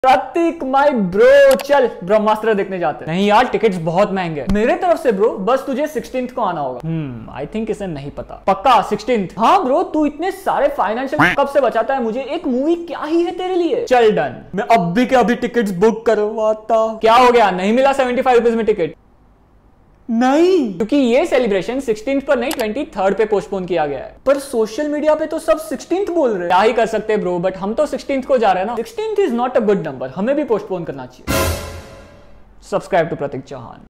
Prateek my bro, चल ब्रह्मास्त्र देखने जाते हैं। नहीं यार, टिकट्स बहुत महंगे मेरे तरफ से ब्रो, बस तुझे 16th को आना होगा। आई थिंक इसे नहीं पता। पक्का 16th? हाँ ब्रो, तू इतने सारे फाइनेंशियल कब से बचाता है, मुझे एक मूवी क्या ही है तेरे लिए। चल डन, मैं अभी के अभी टिकट्स बुक करवाता। क्या हो गया, नहीं मिला 75 रुपीज में टिकट? नहीं, क्योंकि ये सेलिब्रेशन 16th पर नहीं 23rd पे पोस्टपोन किया गया है। पर सोशल मीडिया पे तो सब 16th बोल रहे हैं। क्या ही कर सकते हैं ब्रो, बट हम तो 16th को जा रहे हैं ना। 16th is not a good number, हमें भी पोस्टपोन करना चाहिए। Subscribe to Prateek Chauhan.